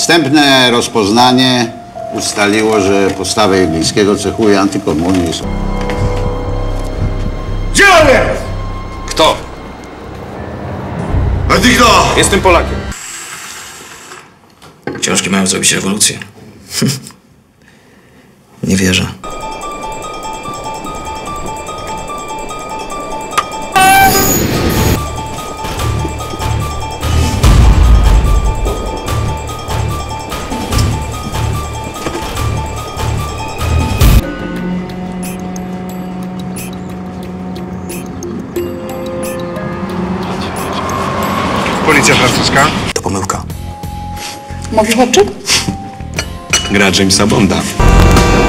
Wstępne rozpoznanie ustaliło, że postawę Jedlińskiego cechuje antykomunizm. Gdzie on jest? Kto? A ty kto? Jestem Polakiem. Książki mają zrobić rewolucję. Nie wierzę. Policja francuska? To pomyłka. Mówi chłopczyk? Gra Jamesa Bonda.